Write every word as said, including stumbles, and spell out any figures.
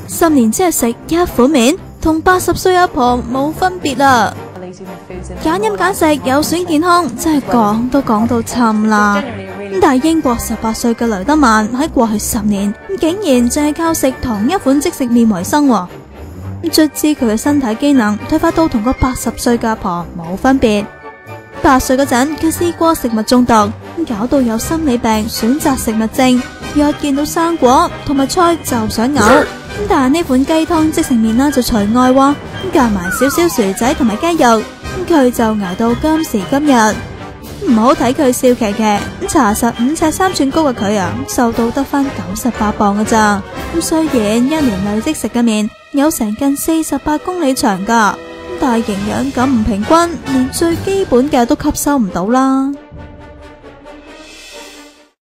十年只係食一款麵，同八十歲阿婆冇分別啦。揀飲揀食有損健康，真係講都講到沉啦。但係英國十八歲嘅雷德曼喺過去十年，竟然淨係靠食同一款即食麵為生。卒之佢嘅身體機能退化到同個八十歲嘅阿婆冇分別。八歲嗰陣佢試過食物中毒，搞到有心理病選擇食物症，一見到生果同埋菜就想嘔。但係呢款雞湯即食麵啦就除外喎，加埋少少薯仔同埋雞肉，佢就捱到今時今日。唔好睇佢笑騎騎，查實五尺三寸高嘅佢啊，瘦到得翻九十八磅㗎咋。咁雖然一年累積食嘅麵有成近四十八公里長噶，但係營養咁唔平均，連最基本嘅都吸收唔到啦。